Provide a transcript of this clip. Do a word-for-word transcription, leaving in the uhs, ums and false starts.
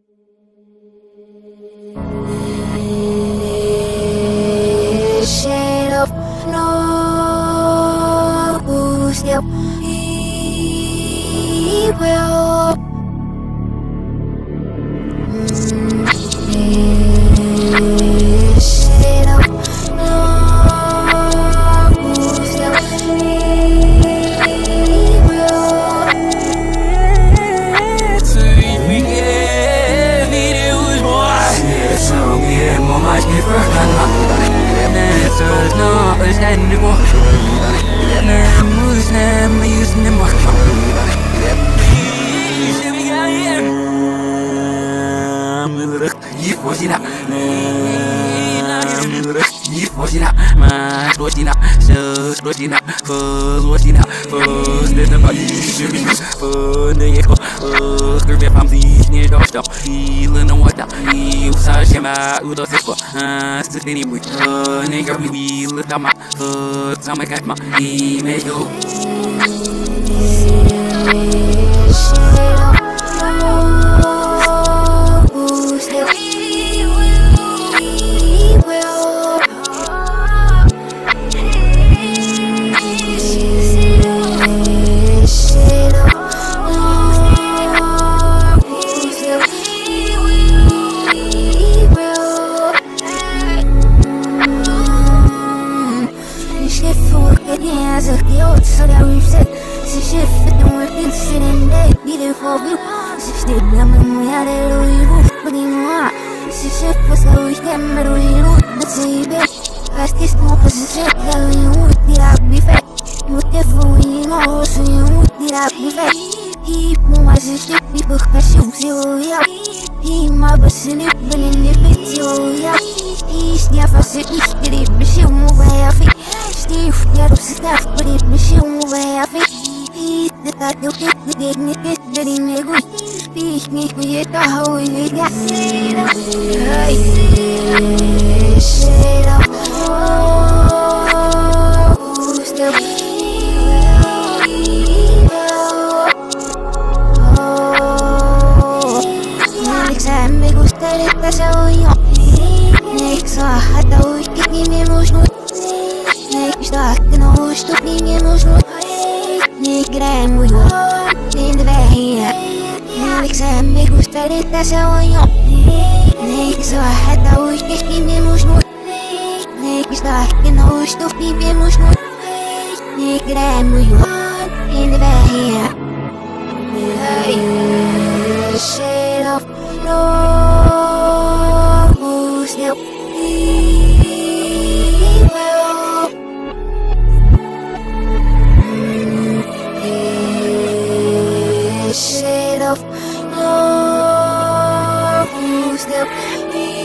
Shade of no who's still evil. Shade of no who's still evil. So if we get it, it was more. So get more much different. There's no understanding anymore. Learn moves now, I'm using them more. You force it up. You force it up. My force it up. So force it up. Force it up. Force it up. Should be for the echo. Curve up, I'm the door stop. Feeling the water. You saw him out with the fish. Ah, still anyway. Nigga, we look at my foot. I'm a cat, my image. Shade of no who's still